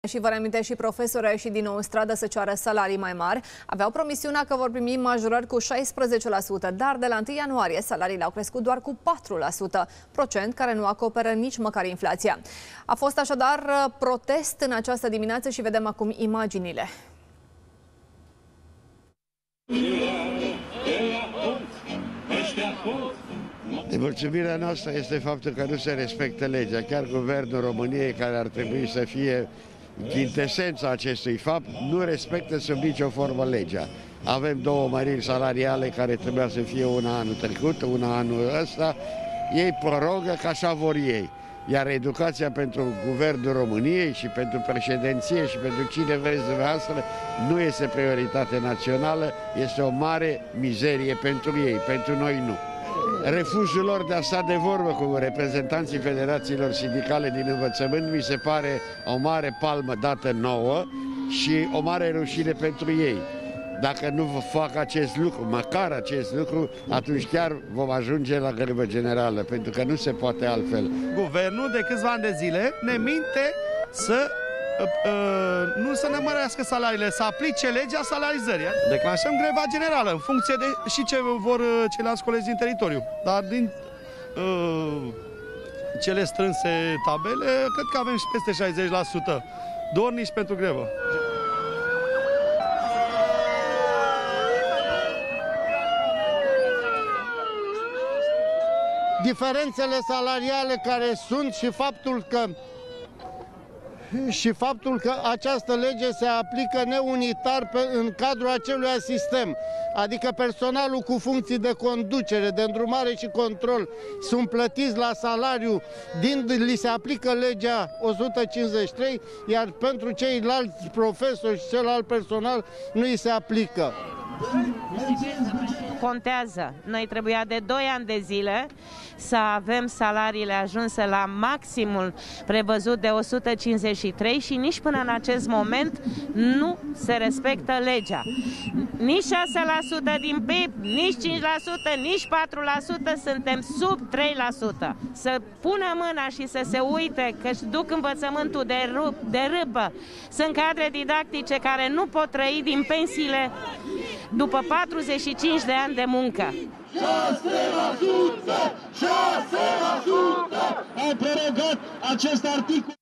Și vă reamintesc, și profesorii au ieșit din nou în stradă să ceară salarii mai mari. Aveau promisiunea că vor primi majorări cu 16%, dar de la 1 ianuarie salariile au crescut doar cu 4%, procent care nu acoperă nici măcar inflația. A fost așadar protest în această dimineață și vedem acum imaginile. Nemulțumirea noastră este faptul că nu se respectă legea. Chiar Guvernul României, care ar trebui să fie chintesența acestui fapt, nu respectă sub nicio formă legea. Avem două măriri salariale care trebuia să fie una anul trecut, una anul ăsta. Ei prorogă că așa vor ei. Iar educația pentru Guvernul României și pentru președinție și pentru cine vreți dumneavoastră nu este prioritate națională, este o mare mizerie pentru ei, pentru noi nu. Refuzul lor de a sta de vorbă cu reprezentanții federațiilor sindicale din învățământ mi se pare o mare palmă dată nouă și o mare rușine pentru ei. Dacă nu fac acest lucru, măcar acest lucru, atunci chiar vom ajunge la grevă generală, pentru că nu se poate altfel. Guvernul de câțiva ani de zile ne minte nu să ne mărească salariile, să aplice legea salarizării. Declanșăm greva generală în funcție de și ce vor ceilalți colegi din teritoriu. Dar din cele strânse tabele, cred că avem și peste 60% dornici pentru grevă. Diferențele salariale care sunt și faptul că această lege se aplică neunitar în cadrul acelui sistem, adică personalul cu funcții de conducere, de îndrumare și control sunt plătiți la salariu, li se aplică legea 153, iar pentru ceilalți profesori și celălalt personal nu îi se aplică. Contează. Noi trebuia de 2 ani de zile să avem salariile ajunse la maximul prevăzut de 153 și nici până în acest moment nu se respectă legea. Nici 6% din PIB, nici 5%, nici 4%, suntem sub 3%. Să pună mâna și să se uite că își duc învățământul de râpă. Sunt cadre didactice care nu pot trăi din pensiile după 45 de ani de muncă. 6%! 6%! Au prorogat acest articol.